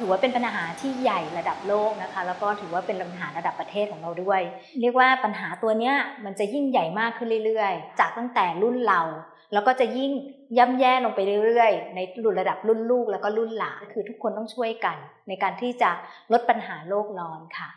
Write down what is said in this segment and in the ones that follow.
อว่าเป็นปัญหาที่ใหญ่ระดับโลกนะคะแล้วก็ถือว่าเป็นปัญหาระดับประเทศของเราด้วยเรียกว่าปัญหาตัวเนี้ยมันจะยิ่งใหญ่มากขึ้นเรื่อยๆจากตั้งแต่รุ่นเราแล้วก็จะยิ่งย่ำแย่ลงไปเรื่อยๆในระดับรุ่นลูกแล้วก็รุ่นหลานคือทุกคนต้องช่วยกันในการที่จะลดปัญหาโลกร้อนค่ะ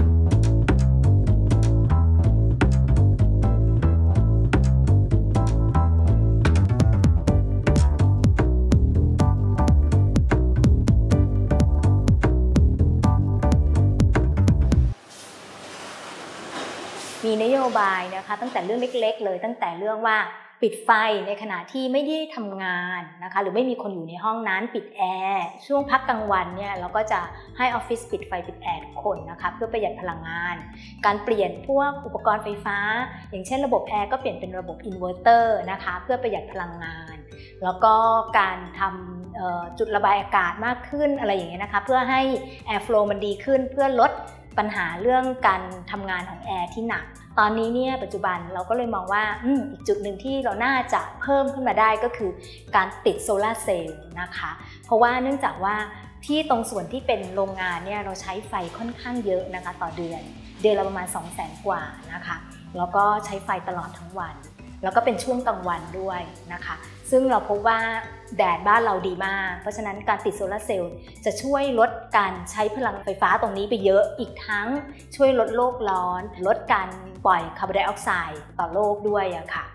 มีนโยบายนะคะตั้งแต่เรื่องเล็กๆเลยตั้งแต่เรื่องว่าปิดไฟในขณะที่ไม่ได้ทำงานนะคะหรือไม่มีคนอยู่ในห้องนั้นปิดแอร์ช่วงพักกลางวันเนี่ยเราก็จะให้ออฟฟิศปิดไฟปิดแอร์ทุกคนนะคะเพื่อประหยัดพลังงานการเปลี่ยนพวกอุปกรณ์ไฟฟ้าอย่างเช่นระบบแอร์ก็เปลี่ยนเป็นระบบอินเวอร์เตอร์นะคะเพื่อประหยัดพลังงานแล้วก็การทำจุดระบายอากาศมากขึ้นอะไรอย่างเงี้ยนะคะเพื่อให้แอร์ฟลูมันดีขึ้นเพื่อลดปัญหาเรื่องการทำงานของแอร์ที่หนักตอนนี้เนี่ยปัจจุบันเราก็เลยมองว่าอีกจุดหนึ่งที่เราน่าจะเพิ่มขึ้นมาได้ก็คือการติดโซลาร์เซลล์นะคะเพราะว่าเนื่องจากว่าที่ตรงส่วนที่เป็นโรงงานเนี่ยเราใช้ไฟค่อนข้างเยอะนะคะต่อเดือนละประมาณ 200,000 กว่านะคะแล้วก็ใช้ไฟตลอดทั้งวันแล้วก็เป็นช่วงกลางวันด้วยนะคะซึ่งเราพบว่าแดดบ้านเราดีมากเพราะฉะนั้นการติดโซลาร์เซลล์จะช่วยลดการใช้พลังไฟฟ้าตรงนี้ไปเยอะอีกทั้งช่วยลดโลกร้อนลดการปล่อยคาร์บอนไดออกไซด์ต่อโลกด้วยอะค่ะ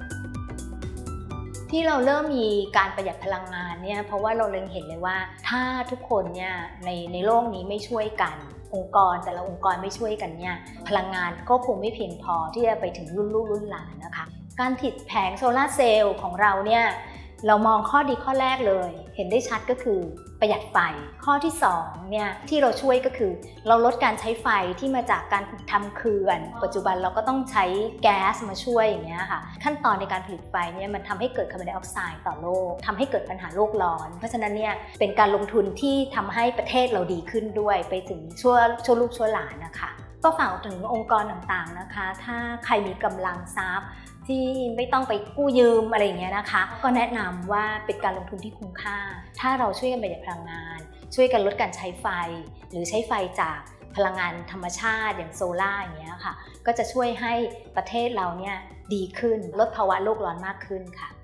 ที่เราเริ่มมีการประหยัดพลังงานเนี่ยเพราะว่าเราเล็งเห็นเลยว่าถ้าทุกคนเนี่ยในโลกนี้ไม่ช่วยกันองค์กรแต่ละองค์กรไม่ช่วยกันเนี่ยพลังงานก็คงไม่เพียงพอที่จะไปถึงรุ่นลูกรุ่นหลานนะคะการติดแผงโซลาร์เซลล์ของเราเนี่ยเรามองข้อดีข้อแรกเลยเห็นได้ชัดก็คือประหยัดไฟข้อที่2เนี่ยที่เราช่วยก็คือเราลดการใช้ไฟที่มาจากการทำเขื่อนปัจจุบันเราก็ต้องใช้แก๊สมาช่วยอย่างเงี้ยค่ะขั้นตอนในการผลิตไฟเนี่ยมันทำให้เกิดคาร์บอนไดออกไซด์ต่อโลกทำให้เกิดปัญหาโลกร้อนเพราะฉะนั้นเนี่ยเป็นการลงทุนที่ทำให้ประเทศเราดีขึ้นด้วยไปถึงชั่วลูกชั่วหลานนะคะก็ฝากถึงองค์กรต่างๆนะคะถ้าใครมีกำลังทรัพย์ที่ไม่ต้องไปกู้ยืมอะไรอย่างเงี้ยนะคะก็แนะนำว่าเป็นการลงทุนที่คุ้มค่าถ้าเราช่วยกันประหยัดพลังงานช่วยกันลดการใช้ไฟหรือใช้ไฟจากพลังงานธรรมชาติอย่างโซล่าอย่างเงี้ยค่ะก็จะช่วยให้ประเทศเราเนี่ยดีขึ้นลดภาวะโลกร้อนมากขึ้นค่ะ